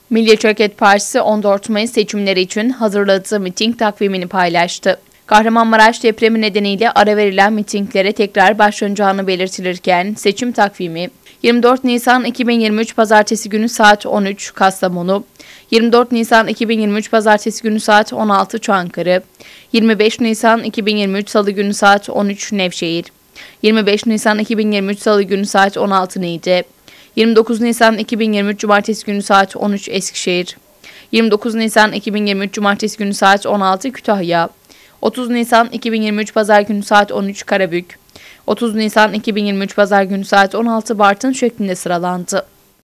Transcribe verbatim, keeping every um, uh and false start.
Milliyetçi Hareket Partisi on dört Mayıs seçimleri için hazırladığı miting takvimini paylaştı. Kahramanmaraş depremi nedeniyle ara verilen mitinglere tekrar başlanacağını belirtilirken seçim takvimi yirmi dört Nisan iki bin yirmi üç Pazartesi günü saat on üç Kastamonu, yirmi dört Nisan iki bin yirmi üç Pazartesi günü saat on altı Çankırı, yirmi beş Nisan iki bin yirmi üç Salı günü saat on üç Nevşehir, yirmi beş Nisan iki bin yirmi üç Salı günü saat on altı Niğde, yirmi dokuz Nisan iki bin yirmi üç Cumartesi günü saat on üç Eskişehir, yirmi dokuz Nisan iki bin yirmi üç Cumartesi günü saat on altı Kütahya, otuz Nisan iki bin yirmi üç Pazar günü saat on üç Karabük, otuz Nisan iki bin yirmi üç Pazar günü saat on altı Bartın şeklinde sıralandı.